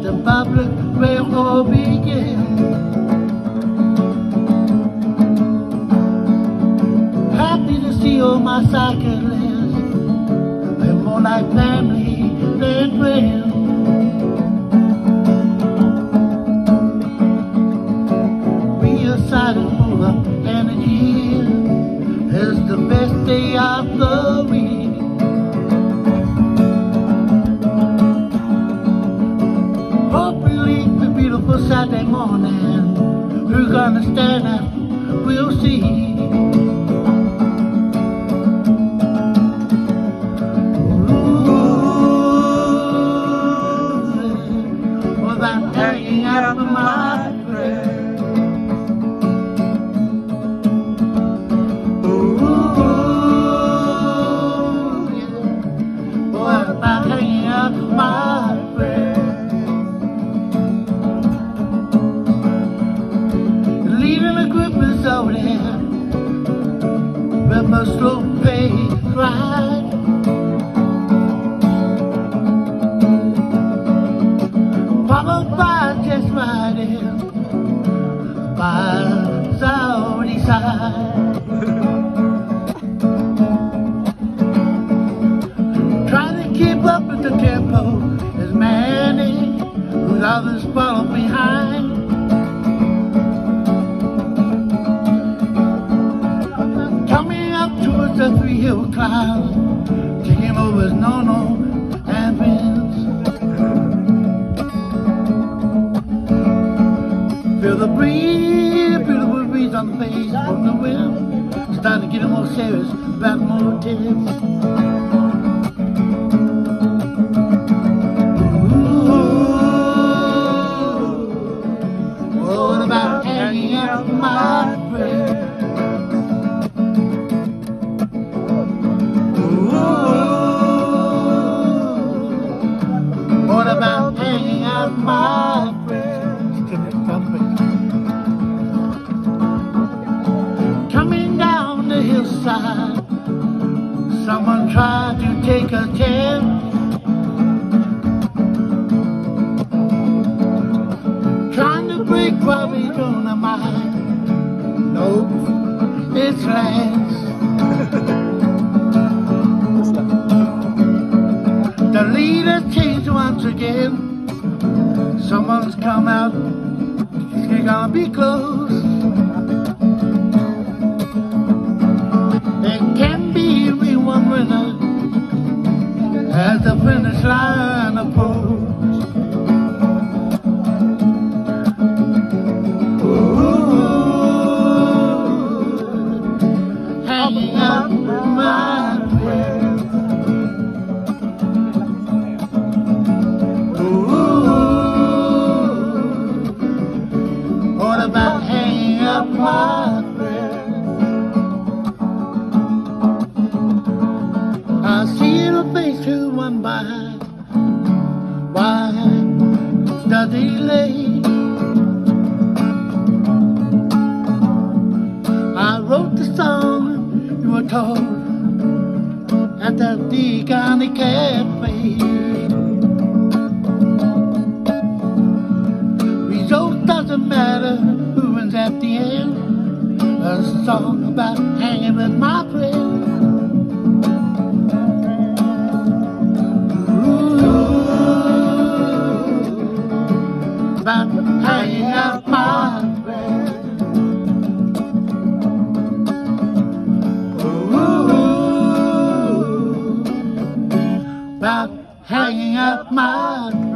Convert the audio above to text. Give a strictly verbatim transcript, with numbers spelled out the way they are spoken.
the public railroad begins. Happy to see all my cyclists, they're more like family than friends. We are excited full of energy, it's the best day of the week. Saturday morning, who's gonna stand up, we'll see. Ooh, without hanging out with my friends. Ooh, yeah, without hanging out with my friends. So there, river slow pace ride. Followed by just riding by Saudi side. Trying to keep up with the tempo is many whose others follow behind. The three hill clouds, taking over as no-no and Vince. Feel the breeze, beautiful breeze on the face from the wind. Starting to get more serious about more tips. Ooh, what about hanging out with my friends? What about hanging out with my friends? Coming down the hillside, someone tried to take a chance. Trying to break what we don't mind. Nope, it's Lance. The leader changed once again. Someone's come out, it's gonna be close. There can be only one winner as the finish line approaches. Ooh, hanging out with my friends. About hanging up my friends. I see the face who went by. Why the delay? I wrote the song you were told at the Deacon Cafe. Doesn't matter who wins at the end. A song about hanging with my friends. Ooh, about hanging out with my friends. Ooh, about hanging out with my friends.